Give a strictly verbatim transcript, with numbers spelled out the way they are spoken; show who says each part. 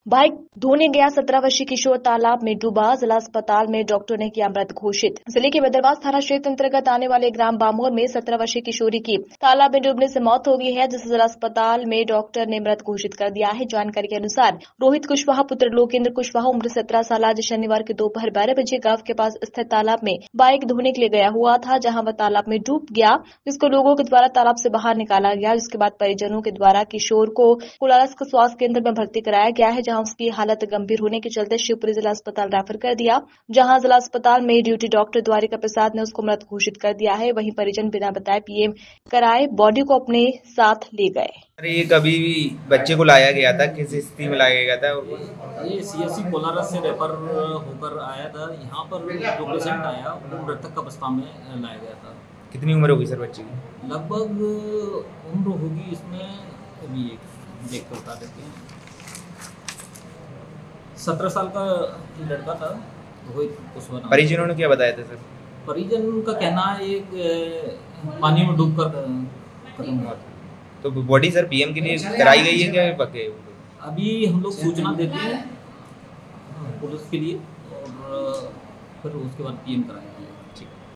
Speaker 1: Bike धोने गया सत्रह वर्षीय किशोर तालाब में डूबा। जिला अस्पताल में डॉक्टर ने किया मृत घोषित। जिले के बदरवास थाना क्षेत्र अंतर्गत आने वाले ग्राम बामोर में सत्रह वर्षीय किशोरी की तालाब में डूबने से मौत हो गई है, जिसे जिला अस्पताल में डॉक्टर ने मृत घोषित कर दिया है। जानकारी के अनुसार रोहित कुशवाहा पुत्र लोकेंद्र कुशवाहा उम्र सत्रह साल आज शनिवार के दोपहर बारह बजे गांव के पास स्थित तालाब में बाइक धोने के लिए गया हुआ था, जहां वह तालाब में डूब गया, जिसको लोगों के द्वारा तालाब से बाहर निकाला गया। जिसके बाद परिजनों के द्वारा किशोर को कोलारस स्वास्थ्य केंद्र में भर्ती कराया गया है, जहां उसकी हालत गंभीर होने के चलते शिवपुरी जिला अस्पताल रेफर कर दिया, जहां जिला अस्पताल में ड्यूटी डॉक्टर द्वारिका प्रसाद ने उसको मृत घोषित कर दिया है। वहीं परिजन बिना बताए पीएम कराए बॉडी को अपने साथ ले गए।
Speaker 2: अरे ये कभी भी बच्चे को लाया गया था, किस स्थिति में लाया गया था?
Speaker 3: ये सीएससी कोलारस से रेफर होकर आया था। यहाँ पर जो पेशेंट आया वो मृतक अवस्था में लाया गया था।
Speaker 2: कितनी उम्र होगी सर बच्चे की?
Speaker 3: लगभग उम्र होगी इसमें, अभी देख कर बता देते हैं, सत्रह साल का लड़का था रोहित कुशवाहा।
Speaker 2: परिजनों ने क्या बताया था सर?
Speaker 3: परिजन का कहना है एक पानी में डूब कर खत्म हुआ था।
Speaker 2: तो बॉडी सर पीएम के लिए कराई गई है क्या पक्के?
Speaker 3: अभी हम लोग सूचना देते हैं पुलिस के लिए और फिर उसके बाद पीएम कराएंगे।